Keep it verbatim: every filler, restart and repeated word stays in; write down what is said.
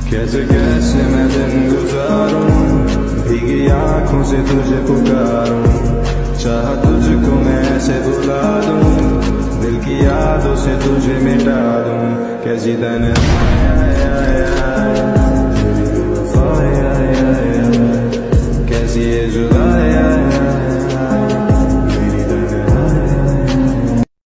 कैसे कैसे मैं दिन गुजारूं, भीगी आंखों से तुझे पुकारूं, चाह तुझको मैं ऐसे बुला दूं, दिल की यादों से तुझे मिटा दूं। कैसी तन्हाई